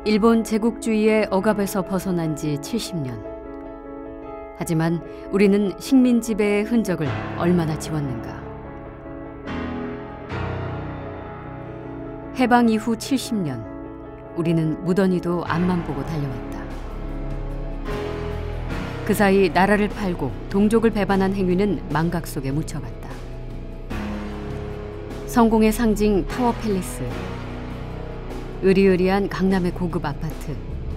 일본 제국주의의 억압에서 벗어난 지 70년. 하지만 우리는 식민 지배의 흔적을 얼마나 지웠는가. 해방 이후 70년, 우리는 무던히도 앞만 보고 달려왔다. 그 사이 나라를 팔고 동족을 배반한 행위는 망각 속에 묻혀갔다. 성공의 상징 타워 팰리스, 으리으리한 강남의 고급 아파트,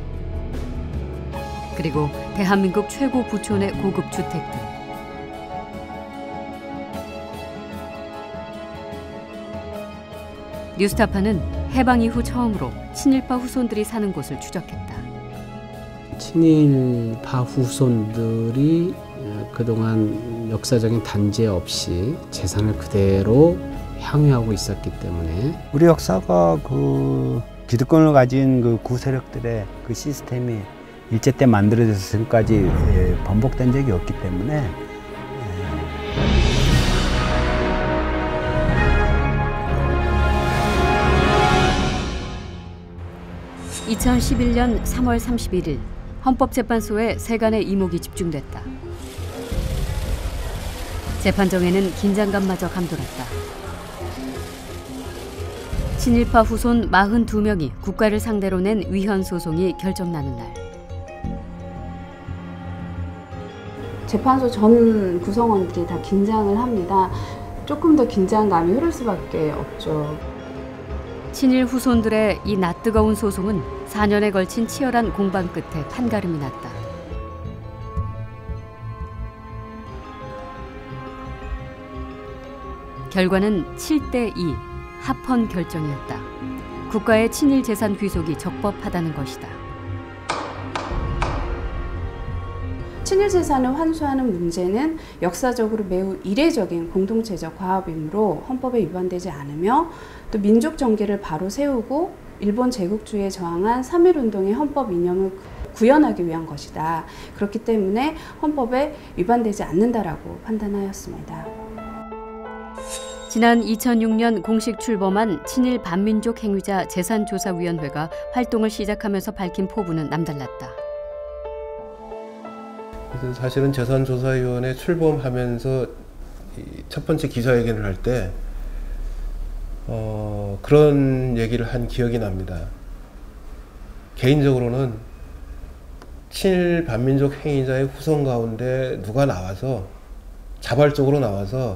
그리고 대한민국 최고 부촌의 고급 주택들. 뉴스타파는 해방 이후 처음으로 친일파 후손들이 사는 곳을 추적했다. 친일파 후손들이 그동안 역사적인 단죄 없이 재산을 그대로 향유하고 있었기 때문에 우리 역사가 그 기득권을 가진 그 구세력들의 그 시스템이 일제 때 만들어져서 지금까지 번복된 적이 없기 때문에 2011년 3월 31일 헌법재판소에 세간의 이목이 집중됐다. 재판정에는 긴장감마저 감돌았다. 친일파 후손 42명이 국가를 상대로 낸 위헌 소송이 결정나는 날. 재판소 전 구성원들이 다 긴장을 합니다. 조금 더 긴장감이 흐를 수밖에 없죠. 친일 후손들의 이 낯뜨거운 소송은 4년에 걸친 치열한 공방 끝에 판가름이 났다. 결과는 7대2 합헌 결정이었다. 국가의 친일 재산 귀속이 적법하다는 것이다. 친일 재산을 환수하는 문제는 역사적으로 매우 이례적인 공동체적 과업이므로 헌법에 위반되지 않으며 또 민족 정계를 바로 세우고 일본 제국주의에 저항한 3.1운동의 헌법 이념을 구현하기 위한 것이다. 그렇기 때문에 헌법에 위반되지 않는다라고 판단하였습니다. 지난 2006년 공식 출범한 친일 반민족 행위자 재산조사위원회가 활동을 시작하면서 밝힌 포부는 남달랐다. 사실은 재산조사위원회 출범하면서 첫 번째 기자회견을 할 때 그런 얘기를 한 기억이 납니다. 개인적으로는 친일 반민족 행위자의 후손 가운데 누가 나와서 자발적으로 나와서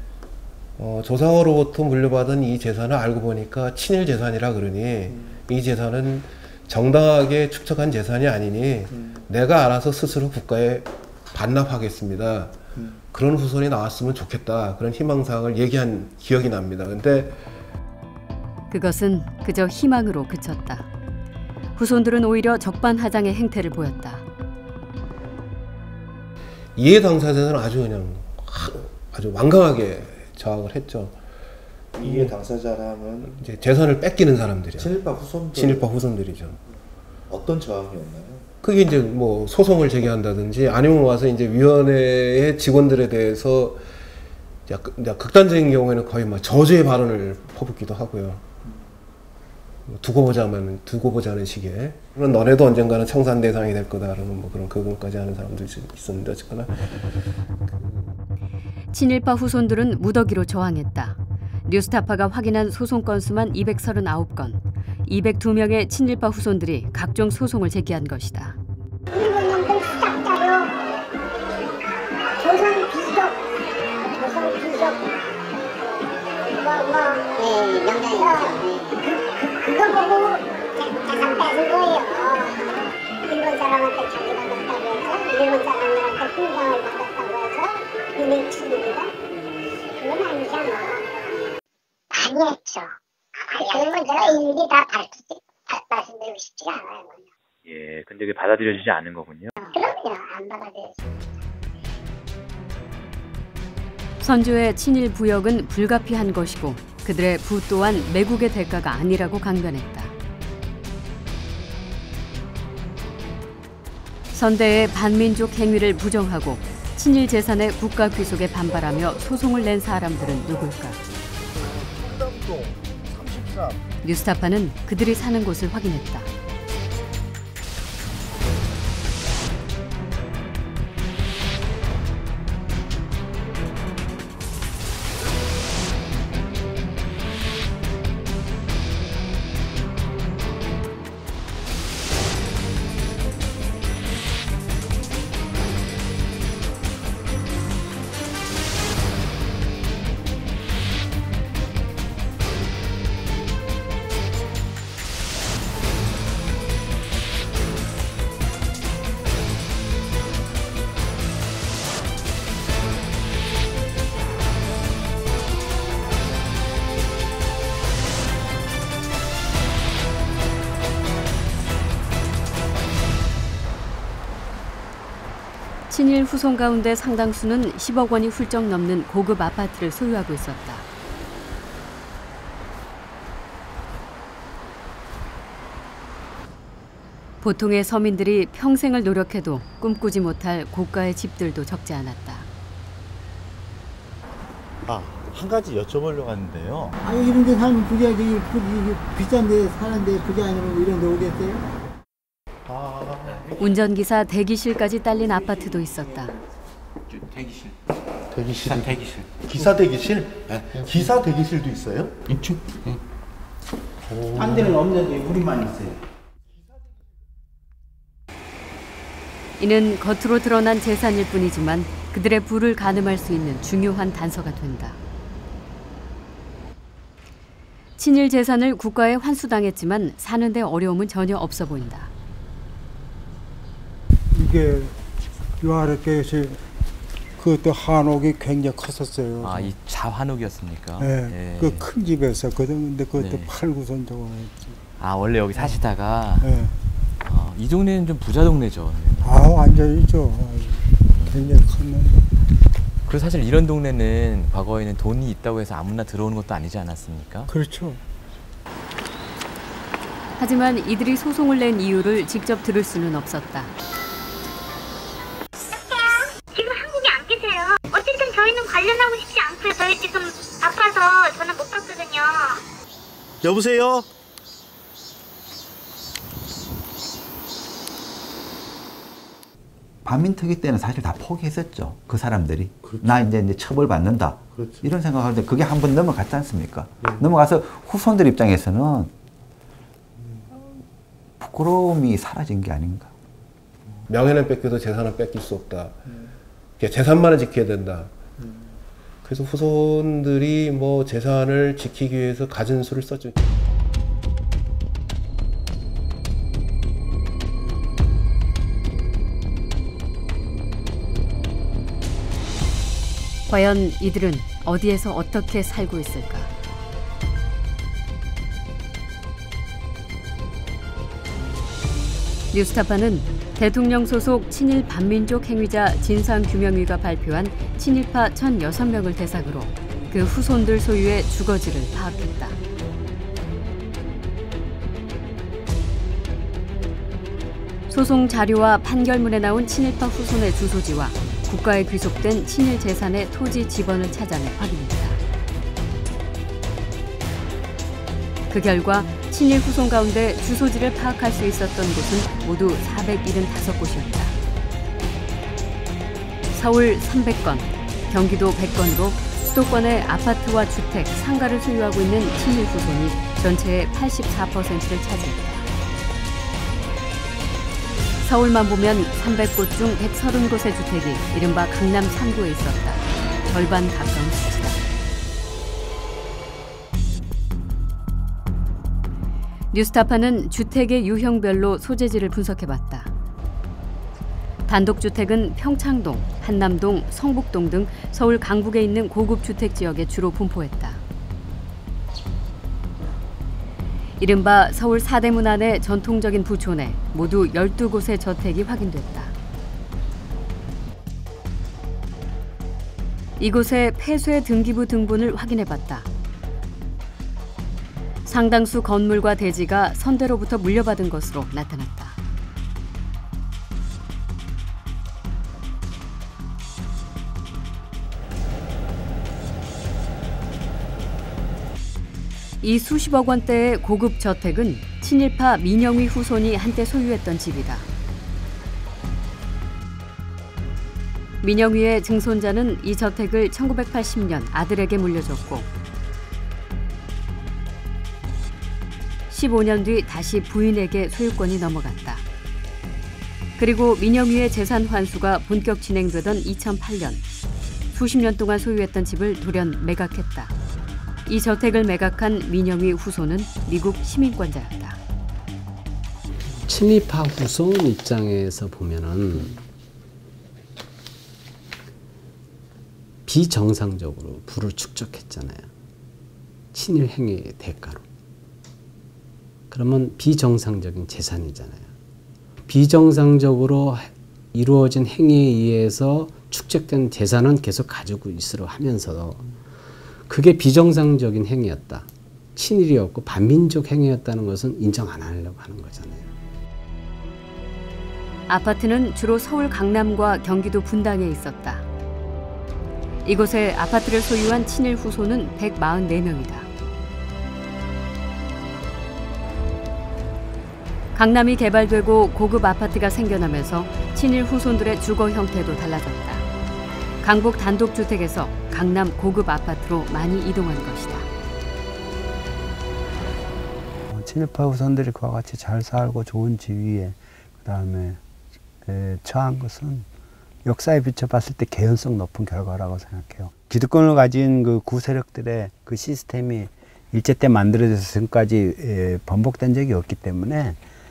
조상으로부터 물려받은 이 재산을 알고 보니까 친일 재산이라 그러니 이 재산은 정당하게 축적한 재산이 아니니 내가 알아서 스스로 국가에 반납하겠습니다. 그런 후손이 나왔으면 좋겠다. 그런 희망사항을 얘기한 기억이 납니다. 근데 그것은 그저 희망으로 그쳤다. 후손들은 오히려 적반하장의 행태를 보였다. 이해 당사자는 아주 완강하게 저항을 했죠. 이해 당사자라면 이제 재산을 뺏기는 사람들이요. 친일파 후손들이죠. 어떤 저항이었나요? 그게 이제 뭐 소송을 제기한다든지 아니면 와서 이제 위원회의 직원들에 대해서 극단적인 경우에는 거의 막 저주의 발언을 퍼붓기도 하고요. 두고 보자는 식의. 그런 너네도 언젠가는 청산 대상이 될 거다라는 뭐 그런 그것까지 하는 사람도 있었는데 어쨌거나. 친일파 후손들은 무더기로 저항했다. 뉴스타파가 확인한 소송 건수만 239건, 202명의 친일파 후손들이 각종 소송을 제기한 것이다. 일본 놈들 수작자료, 조선 비적, 그거 보고 재산 뺏은 거예요. 일본 사람한테 자기 받았다고 해서, 일본 사람들한테 풍경을 받았다고 해서 이내 친일이다? 그건 아니잖아. 많이 했죠. 그런 건 제가 일일이 다 말씀드리고 싶지가 않아요. 예, 근데 그게 받아들여지지 않는 거군요. 그럼요, 안 받아들여지죠. 선조의 친일 부역은 불가피한 것이고 그들의 부 또한 매국의 대가가 아니라고 강변했다. 선대의 반민족 행위를 부정하고 친일 재산의 국가 귀속에 반발하며 소송을 낸 사람들은 누굴까? 뉴스타파는 그들이 사는 곳을 확인했다. 친일 후손 가운데 상당수는 10억 원이 훌쩍 넘는 고급 아파트를 소유하고 있었다. 보통의 서민들이 평생을 노력해도 꿈꾸지 못할 고가의 집들도 적지 않았다. 한 가지 여쭤보려고 하는데요. 아니 이런 데 살면 부자지, 비싼 데 사는데 부자 아니면 이런 데 오겠어요? 운전기사 대기실까지 딸린 아파트도 있었다. 대기실. 기사 대기실? 네. 기사 대기실도 있어요? 있죠. 딴 데는 없는데 우리만 있어요. 이는 겉으로 드러난 재산일 뿐이지만 그들의 부를 가늠할 수 있는 중요한 단서가 된다. 친일 재산을 국가에 환수당했지만 사는 데 어려움은 전혀 없어 보인다. 이게 요 아랫께서 그때 한옥이 굉장히 컸었어요. 이 자한옥이었습니까? 네, 그 큰 집이었었거든. 근데 그때 팔고선 저거 했지. 원래 여기 사시다가? 네. 이 동네는 좀 부자 동네죠. 완전히죠. 굉장히 컸는데. 그리고 사실 이런 동네는 과거에는 돈이 있다고 해서 아무나 들어오는 것도 아니지 않았습니까? 그렇죠. 하지만 이들이 소송을 낸 이유를 직접 들을 수는 없었다. 지금 한국에 안 계세요. 어쨌든 저희는 관련하고 싶지 않고요. 저희 지금 바빠서 전화 못 받거든요. 여보세요? 반민특위 때는 사실 다 포기했었죠. 그 사람들이. 그렇죠. 나 이제 처벌받는다. 그렇죠. 이런 생각하는데 그게 한번 넘어갔지 않습니까? 넘어가서 후손들 입장에서는 부끄러움이 사라진 게 아닌가. 명예는 뺏겨도 재산은 뺏길 수 없다. 재산만은 지켜야 된다. 그래서 후손들이 뭐 재산을 지키기 위해서 가진 수를 썼죠. 과연 이들은 어디에서 어떻게 살고 있을까? 뉴스타파는 대통령 소속 친일 반민족 행위자 진상규명위가 발표한 친일파 1,006명을 대상으로 그 후손들 소유의 주거지를 파악했다. 소송 자료와 판결문에 나온 친일파 후손의 주소지와 국가에 귀속된 친일 재산의 토지 지번을 찾아내 확인했다. 그 결과 친일 후손 가운데 주소지를 파악할 수 있었던 곳은 모두 475곳이었다. 서울 300건, 경기도 100건으로 수도권의 아파트와 주택, 상가를 소유하고 있는 친일 후손이 전체의 84%를 차지했다. 서울만 보면 300곳 중 130곳의 주택이 이른바 강남 3구에 있었다. 절반 가까운 수치다. 뉴스타파는 주택의 유형별로 소재지를 분석해봤다. 단독주택은 평창동, 한남동, 성북동 등 서울 강북에 있는 고급 주택 지역에 주로 분포했다. 이른바 서울 사대문 안의 전통적인 부촌에 모두 12곳의 저택이 확인됐다. 이곳의 폐쇄 등기부 등본을 확인해봤다. 상당수 건물과 대지가 선대로부터 물려받은 것으로 나타났다. 이 수십억 원대의 고급 저택은 친일파 민영휘 후손이 한때 소유했던 집이다. 민영휘의 증손자는 이 저택을 1980년 아들에게 물려줬고 15년 뒤 다시 부인에게 소유권이 넘어갔다. 그리고 민영휘의 재산 환수가 본격 진행되던 2008년 수십 년 동안 소유했던 집을 돌연 매각했다. 이 저택을 매각한 민영휘 후손은 미국 시민권자였다. 친일파 후손 입장에서 보면은 비정상적으로 부를 축적했잖아요. 친일 행위의 대가로. 그러면 비정상적인 재산이잖아요. 비정상적으로 이루어진 행위에 의해서 축적된 재산은 계속 가지고 있으려 하면서 그게 비정상적인 행위였다. 친일이었고 반민족 행위였다는 것은 인정 안 하려고 하는 거잖아요. 아파트는 주로 서울 강남과 경기도 분당에 있었다. 이곳에 아파트를 소유한 친일 후손은 144명이다. 강남이 개발되고 고급 아파트가 생겨나면서 친일 후손들의 주거 형태도 달라졌다. 강북 단독주택에서 강남 고급 아파트로 많이 이동한 것이다. 친일파 후손들이 그와 같이 잘 살고 좋은 지위에 그다음에 처한 것은 역사에 비춰봤을 때 개연성 높은 결과라고 생각해요. 기득권을 가진 그 구세력들의 그 시스템이 일제 때 만들어져서 지금까지 번복된 적이 없기 때문에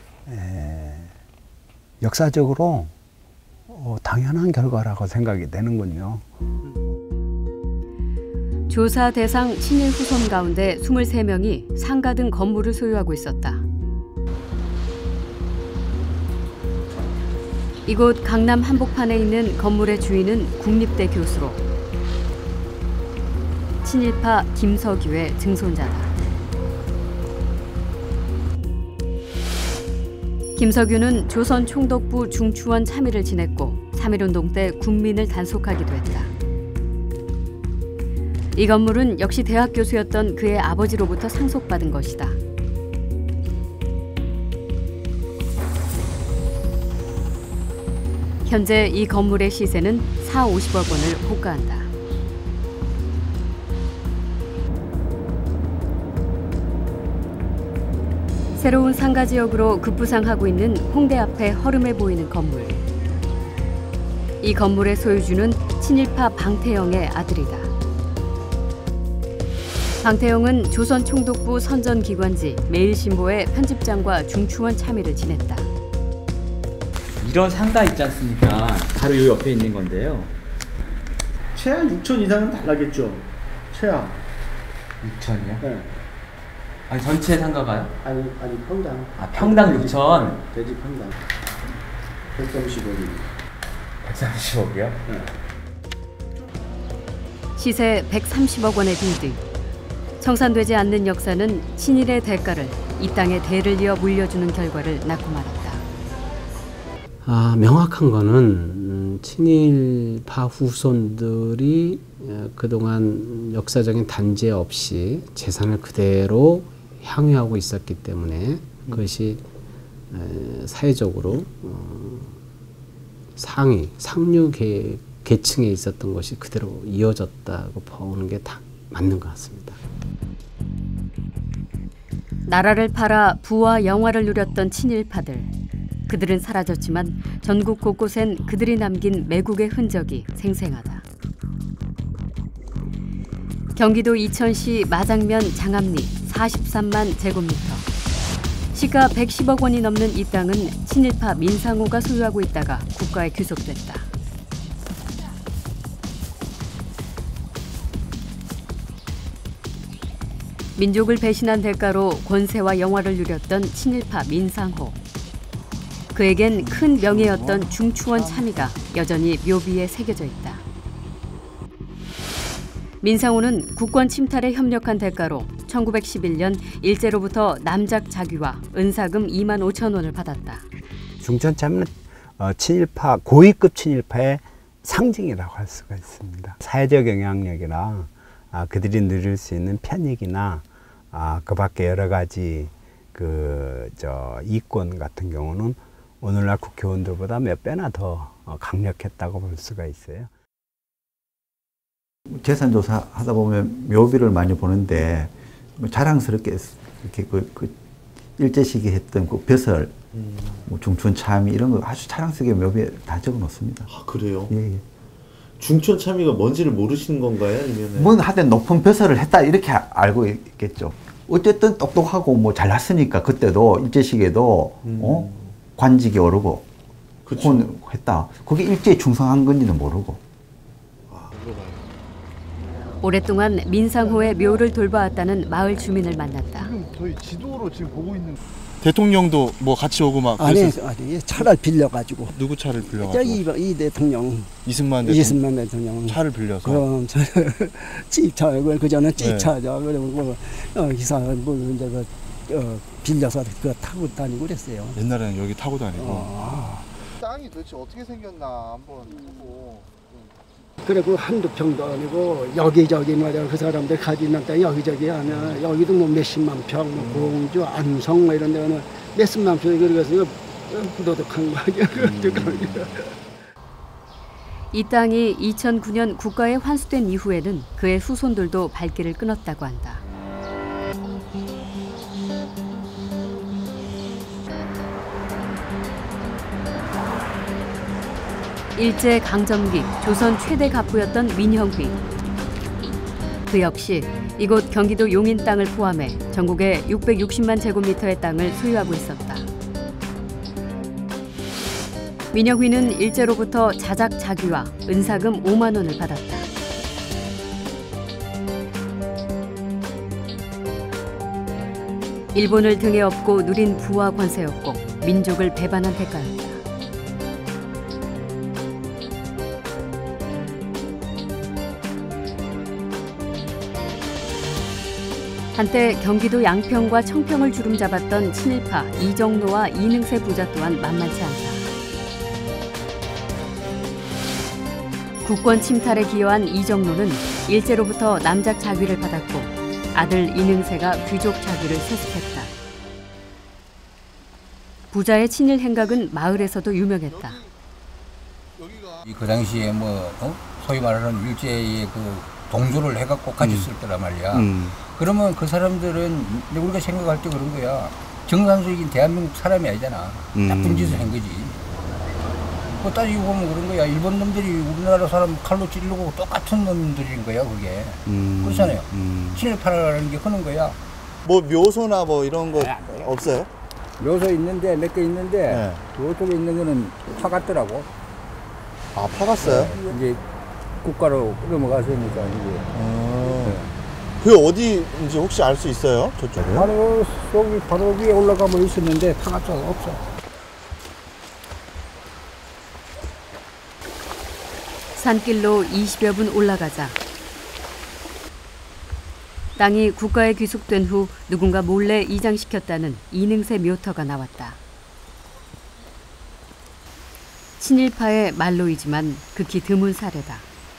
역사적으로 당연한 결과라고 생각이 되는군요. 조사 대상 친일 후손 가운데 23명이 상가 등 건물을 소유하고 있었다. 이곳 강남 한복판에 있는 건물의 주인은 국립대 교수로 친일파 김석유의 증손자다. 김석유는 조선 총독부 중추원 참의를 지냈고 3.1운동 때 군민을 단속하기도 했다. 이 건물은 역시 대학 교수였던 그의 아버지로부터 상속받은 것이다. 현재 이 건물의 시세는 4,50억 원을 호가한다. 새로운 상가 지역으로 급부상하고 있는 홍대 앞에 허름해 보이는 건물. 이 건물의 소유주는 친일파 방태영의 아들이다. 방태영은 조선 총독부 선전기관지 매일신보의 편집장과 중추원 참의를 지냈다. 이런 상가 있지 않습니까? 바로 이 옆에 있는 건데요. 최하 6천 이상은 달라겠죠. 최하 6천이요? 네. 아니 전체 상가가요? 아니 평당. 아 평당 6천. 대지 평당. 130억이. 130억이요? 네. 시세 130억 원의 빌딩. 청산되지 않는 역사는 친일의 대가를 이 땅에 대를 이어 물려주는 결과를 낳고 말았다. 명확한 거는 친일파 후손들이 그동안 역사적인 단죄 없이 재산을 그대로 향유하고 있었기 때문에 그것이 사회적으로 상류 계층에 있었던 것이 그대로 이어졌다고 보는 게 다 맞는 것 같습니다. 나라를 팔아 부와 영화를 누렸던 친일파들. 그들은 사라졌지만 전국 곳곳엔 그들이 남긴 매국의 흔적이 생생하다. 경기도 이천시 마장면 장암리 43만 제곱미터. 시가 110억 원이 넘는 이 땅은 친일파 민상호가 소유하고 있다가 국가에 귀속됐다. 민족을 배신한 대가로 권세와 영화를 누렸던 친일파 민상호. 그에겐 큰 명예였던 중추원 참의가 여전히 묘비에 새겨져 있다. 민상호는 국권 침탈에 협력한 대가로 1911년 일제로부터 남작 자귀와 은사금 2만 5천 원을 받았다. 중추원 참의는 친일파, 고위급 친일파의 상징이라고 할 수가 있습니다. 사회적 영향력이나 그들이 누릴 수 있는 편익이나 그 밖에 여러 가지 이권 같은 경우는 오늘날 국회의원들보다 몇 배나 더 강력했다고 볼 수가 있어요. 재산조사 하다 보면 묘비를 많이 보는데 자랑스럽게 이렇게 그 일제 시기에 했던 그 벼슬, 중추원 참의 이런 거 아주 자랑스럽게 묘비에 다 적어놓습니다. 아 그래요? 예. 중추원 참의가 뭔지를 모르시는 건가요? 아니면 뭔 하여튼 높은 벼슬을 했다 이렇게 알고 있겠죠. 어쨌든 똑똑하고 뭐 잘났으니까 그때도 일제 시기에도 관직이 오르고 했다. 그게 일제에 충성한 건지는 모르고. 오랫동안 민상호의 묘를 돌봐왔다는 마을 주민을 만났다. 지금 저희 지도로 지금 보고 있는 대통령도 뭐 같이 오고 막 아니 차를 빌려가지고. 누구 차를 빌려가지고? 이 대통령. 이승만 대통령. 차를 빌려서. 그럼 찝차 그 전에 찝차죠. 그리고 기사 뭐 이제 빌려서 그거 타고 다니고 그랬어요. 옛날에는 여기 타고 다니고. 땅이 도대체 어떻게 생겼나 한번 보고. 그리고 한두 평도 아니고 여기저기 말이야 그 사람들 가지고 있는 땅 여기저기 하면 여기도 뭐 몇십만 평, 뭐 공주, 안성 뭐 이런 데는 몇십만 평이 그래서 부도덕한 거 아니야. 이 땅이 2009년 국가에 환수된 이후에는 그의 후손들도 발길을 끊었다고 한다. 일제 강점기 조선 최대 갑부였던 민형휘. 그 역시 이곳 경기도 용인 땅을 포함해 전국에 660만 제곱미터의 땅을 소유하고 있었다. 민형휘는 일제로부터 자작자귀와 은사금 5만 원을 받았다. 일본을 등에 업고 누린 부와 권세였고 민족을 배반한 대가였다. 한때 경기도 양평과 청평을 주름잡았던 친일파 이정로와 이능세 부자 또한 만만치 않다. 국권 침탈에 기여한 이정로는 일제로부터 남작 자귀를 받았고 아들 이능세가 귀족 자귀를 세습했다. 부자의 친일 행각은 마을에서도 유명했다. 그 당시에 소위 말하는 일제의 그 동조를 해갖고 가졌을 거란 말이야. 그러면 그 사람들은 우리가 생각할 때 그런 거야. 정상적인 대한민국 사람이 아니잖아. 나쁜 짓을 한 거지. 뭐 따지고 보면 그런 거야. 일본 놈들이 우리나라 사람 칼로 찌르고 똑같은 놈들인 거야, 그게. 그렇잖아요. 친일파라는 게 그런 거야. 뭐 묘소나 뭐 이런 거 없어요? 묘소 있는데 몇 개 있는데 그쪽에 있는 거는 파갔더라고. 아, 파갔어요? 이제 국가로 넘어가서니까 이제. 그 어디인지 혹시 알 수 있어요? 저쪽에? 바로 위에 올라가면 있었는데 파갔어 없어. 산길로 20여 분 올라가자 땅이 국가에 귀속된 후 누군가 몰래 이장시켰다는 이능세 묘터가 나왔다. 친일파의 말로이지만 극히 드문 사례다.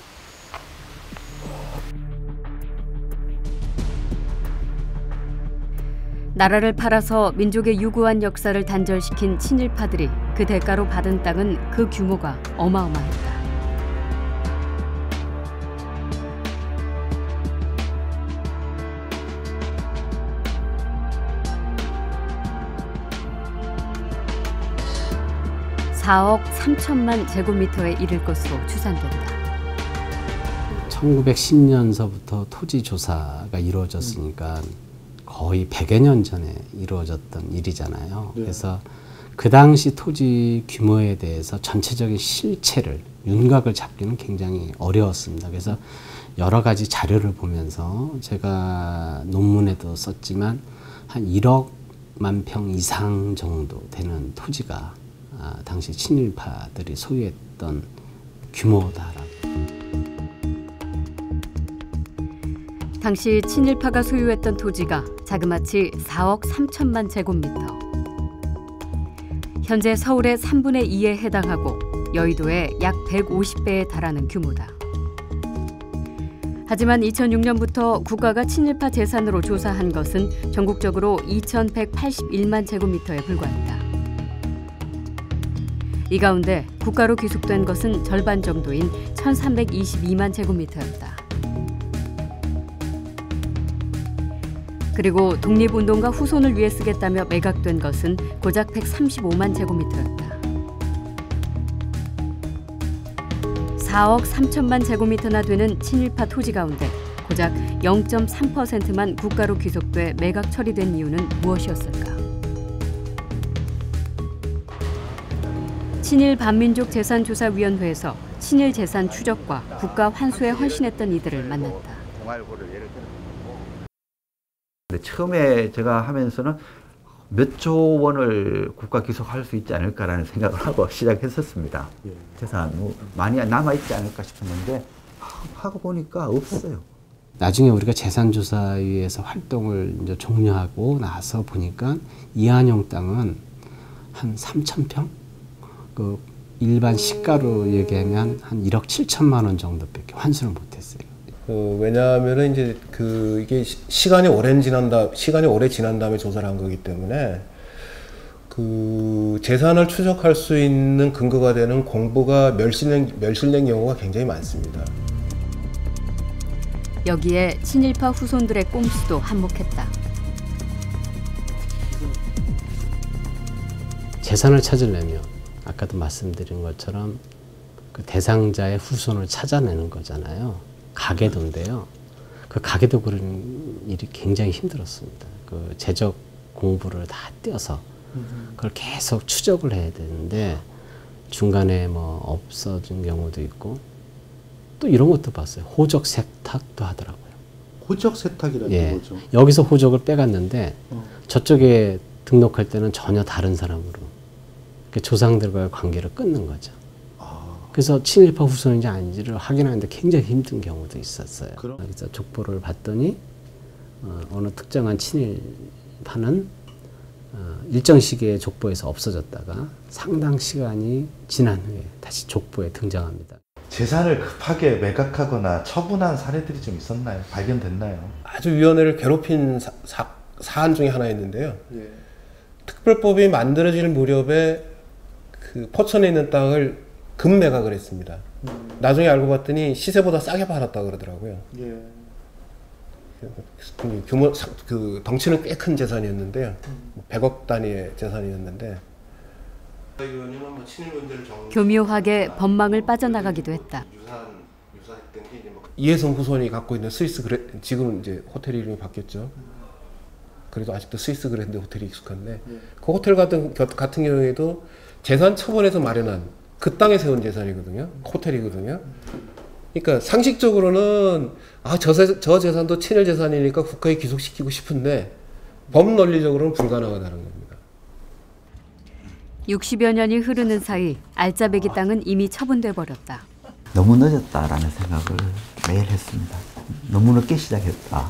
나라를 팔아서 민족의 유구한 역사를 단절시킨 친일파들이 그 대가로 받은 땅은 그 규모가 어마어마했다. (4억 3천만) 제곱미터에 이를 것으로 추산된다. 1910년서부터 토지 조사가 이루어졌으니까 거의 100여 년 전에 이루어졌던 일이잖아요. 네. 그래서 그 당시 토지 규모에 대해서 전체적인 실체를, 윤곽을 잡기는 굉장히 어려웠습니다. 그래서 여러 가지 자료를 보면서 제가 논문에도 썼지만 한 1억만 평 이상 정도 되는 토지가 당시 친일파들이 소유했던 규모다라고. 당시 친일파가 소유했던 토지가 자그마치 4억 3천만 제곱미터. 현재 서울의 3분의 2에 해당하고 여의도의 약 150배에 달하는 규모다. 하지만 2006년부터 국가가 친일파 재산으로 조사한 것은 전국적으로 2,181만 제곱미터에 불과했다. 이 가운데 국가로 귀속된 것은 절반 정도인 1,322만 제곱미터였다. 그리고 독립운동가 후손을 위해 쓰겠다며 매각된 것은 고작 135만 제곱미터였다. 4억 3천만 제곱미터나 되는 친일파 토지 가운데 고작 0.3%만 국가로 귀속돼 매각 처리된 이유는 무엇이었을까? 친일 반민족재산조사위원회에서 친일 재산 추적과 국가 환수에 헌신했던 이들을 만났다. 근데 처음에 제가 하면서는 몇 조 원을 국가 기속할 수 있지 않을까라는 생각을 하고 시작했었습니다. 재산 뭐 많이 남아있지 않을까 싶었는데 하고 보니까 없어요. 나중에 우리가 재산조사위에서 활동을 이제 종료하고 나서 보니까 이한용 땅은 한 3,000평? 그 일반 시가로 얘기하면 한 1억 7천만 원 정도밖에 환수를 못했어요. 왜냐하면은 이제 이게 시간이 오래 지난 다음에 조사를 한 거기 때문에 재산을 추적할 수 있는 근거가 되는 공부가 멸실된 경우가 굉장히 많습니다. 여기에 친일파 후손들의 꼼수도 한몫했다. 재산을 찾으려면 아까도 말씀드린 것처럼 그 대상자의 후손을 찾아내는 거잖아요. 가계도인데요. 그 가계도 그런 일이 굉장히 힘들었습니다. 그 재적 공부를 다 떼어서 그걸 계속 추적을 해야 되는데 중간에 뭐 없어진 경우도 있고 또 이런 것도 봤어요. 호적 세탁도 하더라고요. 호적 세탁이라는 예. 거죠. 여기서 호적을 빼갔는데 저쪽에 등록할 때는 전혀 다른 사람으로 조상들과의 관계를 끊는 거죠. 그래서 친일파 후손인지 아닌지를 확인하는데 굉장히 힘든 경우도 있었어요. 그래서 족보를 봤더니 어느 특정한 친일파는 일정 시기에 족보에서 없어졌다가 상당 시간이 지난 후에 다시 족보에 등장합니다. 재산을 급하게 매각하거나 처분한 사례들이 좀 있었나요? 발견됐나요? 아주 위원회를 괴롭힌 사안 중에 하나였는데요. 특별법이 만들어질 무렵에 그 포천에 있는 땅을 급매각을 했습니다. 나중에 알고 봤더니 시세보다 싸게 팔았다 그러더라고요. 규모, 덩치는 꽤 큰 재산이었는데요. 100억 단위의 재산이었는데 교묘하게 법망을 빠져나가기도 했다. 이혜성 후손이 갖고 있는 스위스 지금은 이제 호텔 이름이 바뀌었죠. 그래도 아직도 스위스 그랜드 호텔이 익숙한데 그 호텔 같은 경우에도 재산 처분에서 마련한 그 땅에 세운 재산이거든요. 호텔이거든요. 그러니까 상식적으로는 저 재산도 친일 재산이니까 국가에 귀속시키고 싶은데 법 논리적으로는 불가능하다는 겁니다. 60여 년이 흐르는 사이 알짜배기 땅은 이미 처분돼 버렸다. 너무 늦었다라는 생각을 매일 했습니다. 너무 늦게 시작했다.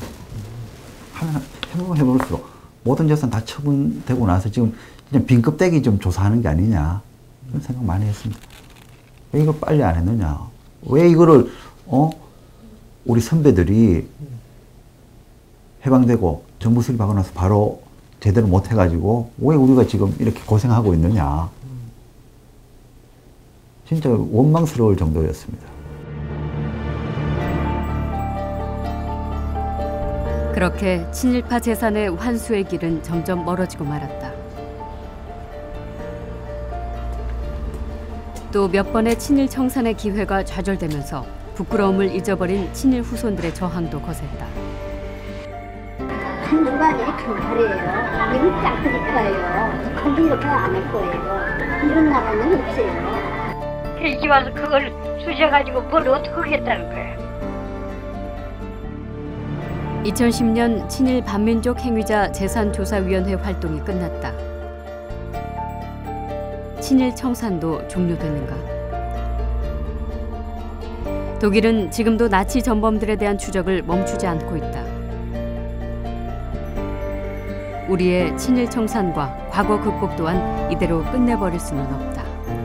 해볼수록 모든 재산 다 처분되고 나서 지금 그냥 빈껍데기 좀 조사하는 게 아니냐 그런 생각 많이 했습니다. 왜 이걸 빨리 안 했느냐? 왜 이거를 우리 선배들이 해방되고 정부 수립하고 나서 바로 제대로 못 해가지고 왜 우리가 지금 이렇게 고생하고 있느냐? 진짜 원망스러울 정도였습니다. 그렇게 친일파 재산의 환수의 길은 점점 멀어지고 말았다. 또 몇 번의 친일 청산의 기회가 좌절되면서 부끄러움을 잊어버린 친일 후손들의 저항도 거셌다. 한주가 되게 강탈이에요. 이건 작으니까요. 근데 이렇게 안 할 거예요. 이런 나라는 없어요. 일찍 와서 그걸 쑤셔가지고 뭘 어떻게 하겠다는 거예요. 2010년 친일 반민족 행위자 재산조사위원회 활동이 끝났다. 친일 청산도 종료되는가? 독일은 지금도 나치 전범들에 대한 추적을 멈추지 않고 있다. 우리의 친일 청산과 과거 극복 또한 이대로 끝내버릴 수는 없다.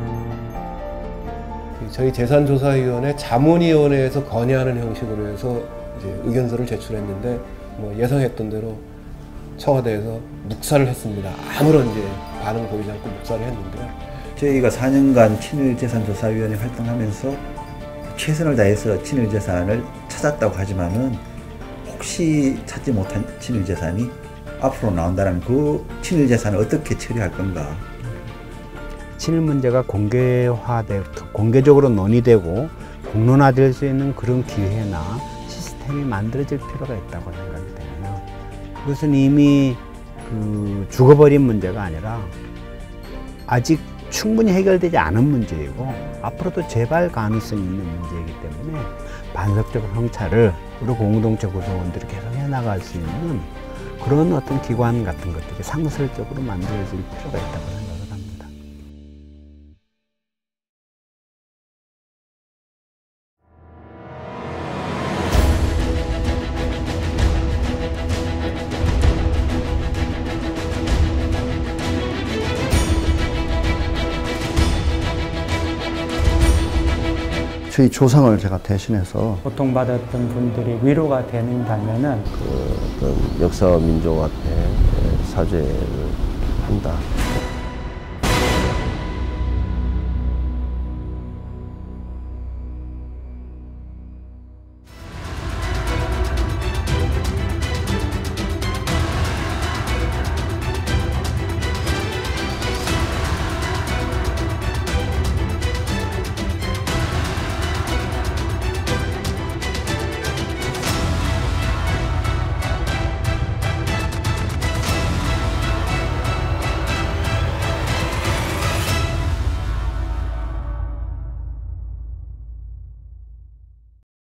저희 재산조사위원회 자문위원회에서 건의하는 형식으로 해서 이제 의견서를 제출했는데 뭐 예상했던 대로 청와대에서 묵살을 했습니다. 아무런 이제 반응 보이지 않고 묵살을 했는데요. 저희가 4년간 친일재산조사위원회 활동하면서 최선을 다해서 친일재산을 찾았다고 하지만은 혹시 찾지 못한 친일재산이 앞으로 나온다는 그 친일재산을 어떻게 처리할 건가. 친일 문제가 공개적으로 논의되고 공론화될 수 있는 그런 기회나 시스템이 만들어질 필요가 있다고 생각이 되네요. 그것은 이미 죽어버린 문제가 아니라 아직 충분히 해결되지 않은 문제이고 앞으로도 재발 가능성이 있는 문제이기 때문에 반석적 성찰을 우리 공동체 구성원들이 계속 해나갈 수 있는 그런 어떤 기관 같은 것들이 상설적으로 만들어질 필요가 있다고 생각을 합니다. 저희 조상을 제가 대신해서 고통받았던 분들이 위로가 된다면은 역사와 민족 앞에 사죄를 한다.